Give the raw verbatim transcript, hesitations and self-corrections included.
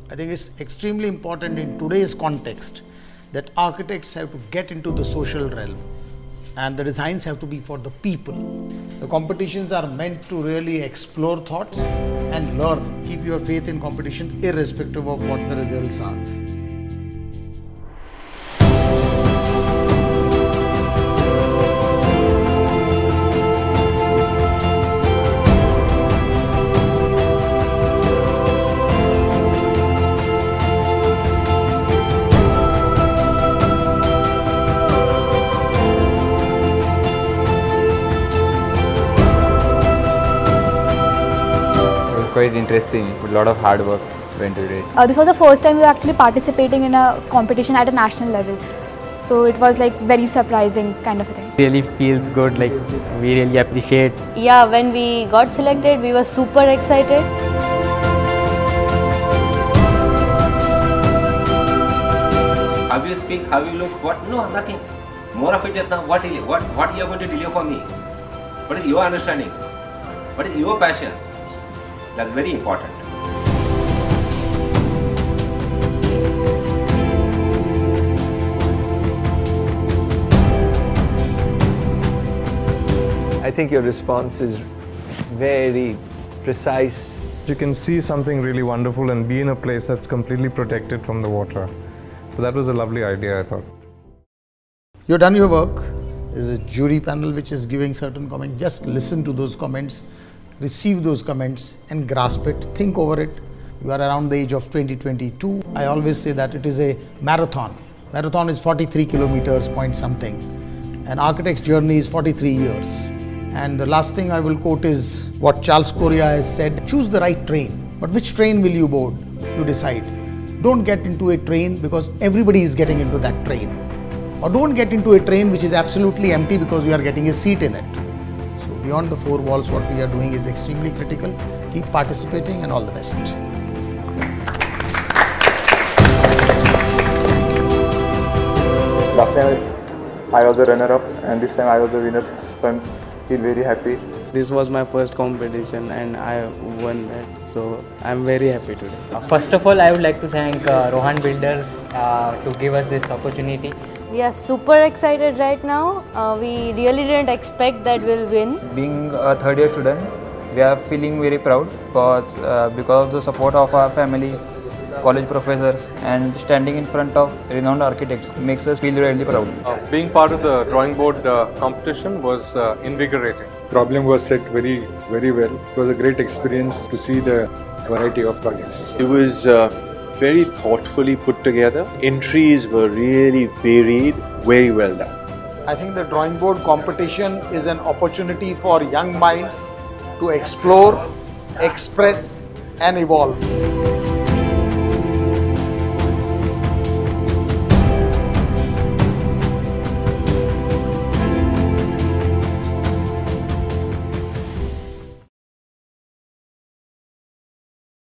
I think it's extremely important in today's context that architects have to get into the social realm and the designs have to be for the people. The competitions are meant to really explore thoughts and learn. Keep your faith in competition irrespective of what the results are. Quite interesting, a lot of hard work went into it. Uh, this was the first time we were actually participating in a competition at a national level. So it was like very surprising kind of a thing. Really feels good, like we really appreciate. Yeah, when we got selected, we were super excited. How you speak, how you look, what? No, nothing. More of it just now, what, what, what you are going to deliver for me? What is your understanding? What is your passion? That's very important. I think your response is very precise. You can see something really wonderful and be in a place that's completely protected from the water. So that was a lovely idea, I thought. You've done your work. There's a jury panel which is giving certain comments. Just listen to those comments. Receive those comments and grasp it, think over it. You are around the age of twenty, twenty-two. I always say that it is a marathon. Marathon is forty-three kilometers point something. An architect's journey is forty-three years. And the last thing I will quote is what Charles Correa has said, choose the right train. But which train will you board? You decide. Don't get into a train because everybody is getting into that train. Or don't get into a train which is absolutely empty because you are getting a seat in it. Beyond the four walls, what we are doing is extremely critical. Keep participating and all the best. Last time I was the runner-up and this time I was the winner, so I feel very happy. This was my first competition and I won that, so I'm very happy today. Uh, first of all, I would like to thank uh, Rohan Builders uh, to give us this opportunity. We are super excited right now. Uh, we really didn't expect that we'll win. Being a third year student, we are feeling very proud because, uh, because of the support of our family, college professors and standing in front of renowned architects makes us feel really proud. Uh, being part of the drawing board uh, competition was uh, invigorating. Problem was set very, very well. It was a great experience to see the variety of projects. It was uh, very thoughtfully put together. Entries were really varied, very well done. I think the drawing board competition is an opportunity for young minds to explore, express and evolve.